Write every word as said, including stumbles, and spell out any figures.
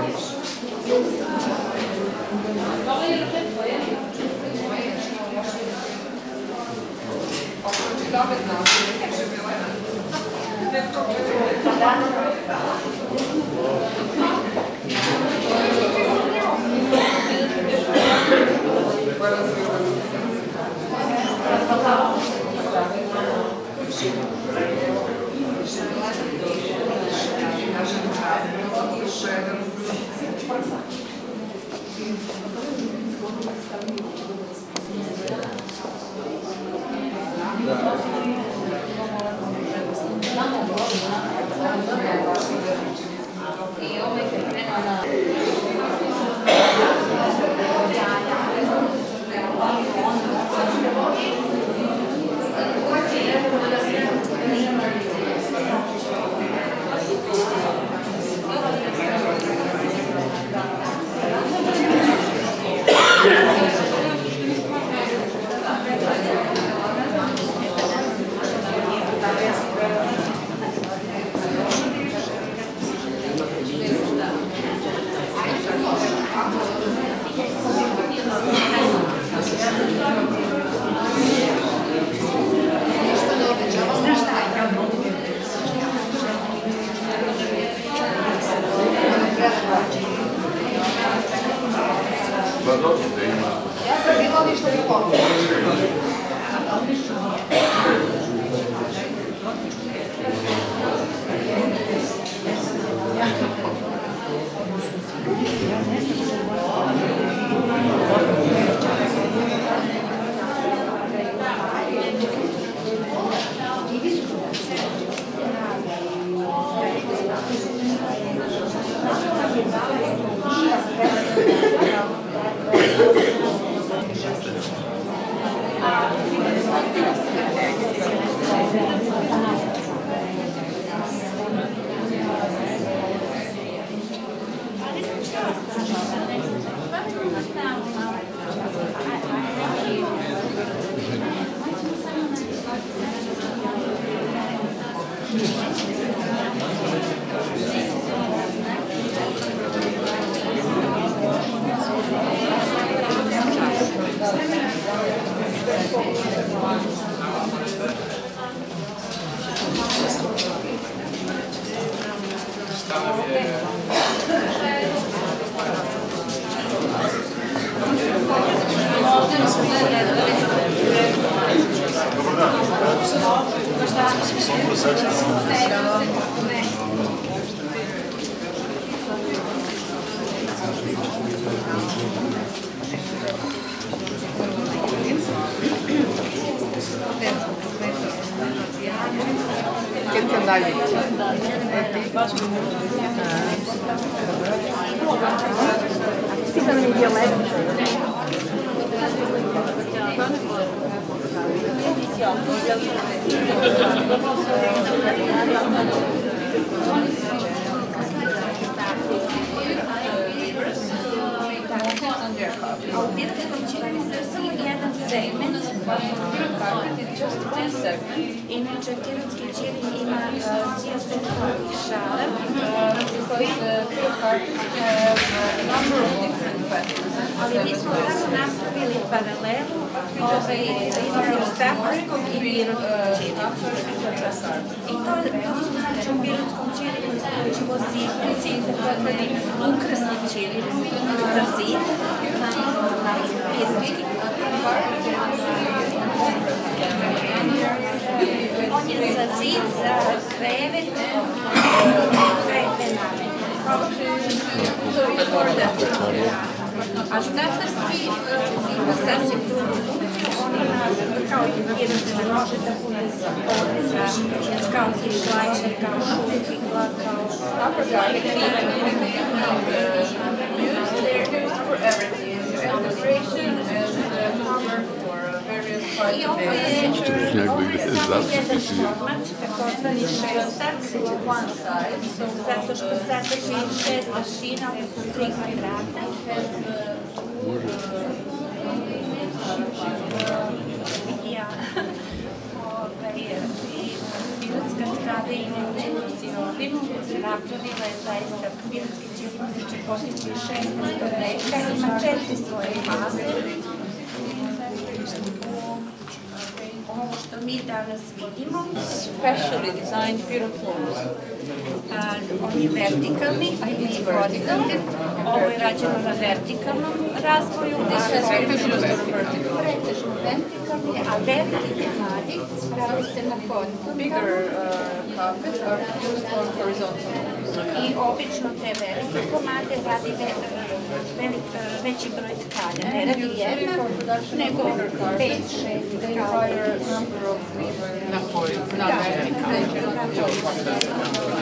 Inače, pirotski ćilim ima cijel šaler koji ali mi smo samo napravili paralelu između staparskog i pirotskog ćilima. I to su znači u pirotskom ćilimu isključivo zidnici, takozvani ukrasni ćilim za zid, pirotski. On je za zid, za krevet, krevet a statarski ima sasvim drugu funkciju, on ima kao i pirotski može da bude za odreza, kao križlača, kao šutikla, kao I ovo je samo jedan format, takozvani šestak, zato što sadrži šest mašina, odnosno tri kvadrata. I pirotska trada inače u sirovinu napravila je zaista pirotski ćilim znači posljednji šesnaestog veka, ima četiri svoje faze. Ovo što mi danas vidimo, Specially designed beautiful. on je vertikalni, a i horizontalni. Ovo je rađeno na vertikalnom razvoju, pretežno vertikalni, a veliki komadi pravi se na horizontalnom. Bigger uh, carpets are used for horizontal. I obično te velike komade radi ve, velik, veći broj tkanja. Ne radi jedna, nego pet, šest tkanja. Na koji? Na vertikalnom.